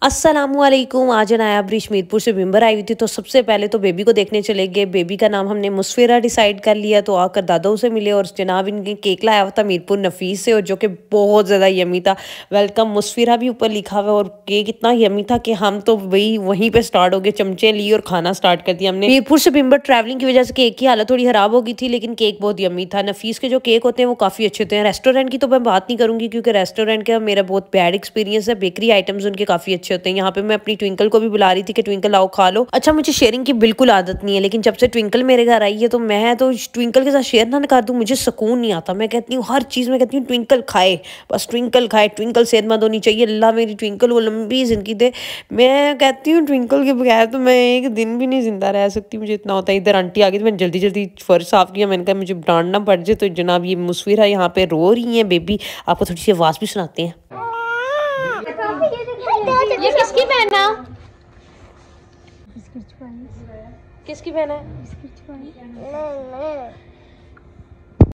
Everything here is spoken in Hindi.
अस्सलामुअलैकुम। आज नया ब्रिज मीरपुर से बिम्बर आई हुई थी, तो सबसे पहले तो बेबी को देखने चले गए। बेबी का नाम हमने मुस्फिरा डिसाइड कर लिया, तो आकर दादाओं से मिले और जनाब इनके केक लाया हुआ था मीरपुर नफीस से, और जो कि बहुत ज़्यादा यमी था। वेलकम मुस्फिरा भी ऊपर लिखा हुआ, और केक इतना यमी था कि हम तो वहीं पे स्टार्ट हो गए, चमचे लिए और खाना स्टार्ट कर दिया हमने। मीरपुर से बिम्बर ट्रैवलिंग की वजह से केक की हालत थोड़ी खराब हो गई थी, लेकिन केक बहुत यमी था। नफीस के जो केक होते हैं वो काफ़ी अच्छे होते हैं। रेस्टोरेंट की तो मैं बात नहीं करूँगी, क्योंकि रेस्टोरेंट का मेरा बहुत बैड एक्सपीरियंस है। बेकरी आइटम्स उनके काफ़ी अच्छे होते हैं। यहाँ पे मैं अपनी ट्विंकल को भी बुला रही थी कि ट्विंकल आओ खा लो। अच्छा, मुझे शेयरिंग की बिल्कुल आदत नहीं है, लेकिन जब से ट्विंकल मेरे घर आई है तो मैं तो ट्विंकल के साथ शेयर ना कर दूं, मुझे सुकून नहीं आता। मैं कहती हूँ हर चीज़ में कहती हूँ ट्विंकल खाए, बस ट्विंकल खाए। ट्विंकल सेहतमंद होनी चाहिए, अल्लाह मेरी ट्विंकल वो लंबी जिंदगी दे। मैं कहती हूँ ट्विंकल के बगैर तो मैं एक दिन भी नहीं जिंदा रह सकती, मुझे इतना होता है। इधर आंटी आ गई तो मैंने जल्दी जल्दी फर्श साफ किया। मैंने कहा मुझे डांटना पड़ जाए, तो जनाब ये मुस्फिरा यहाँ पे रो रही है बेबी। आपको थोड़ी सी आवाज़ भी सुनाते हैं। ये किसकी बहन है? किसकी बहन है?